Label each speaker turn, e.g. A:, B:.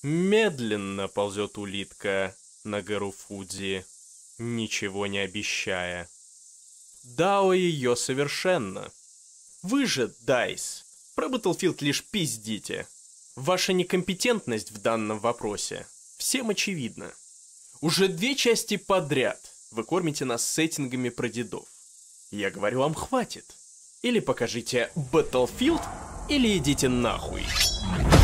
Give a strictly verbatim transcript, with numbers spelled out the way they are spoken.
A: Медленно ползет улитка на гору Фудзи, ничего не обещая. Дао ее совершенно. Вы же, Дайс, про Battlefield лишь пиздите. Ваша некомпетентность в данном вопросе всем очевидна. Уже две части подряд вы кормите нас сеттингами про дедов. Я говорю, вам хватит. Или покажите Battlefield, или идите нахуй.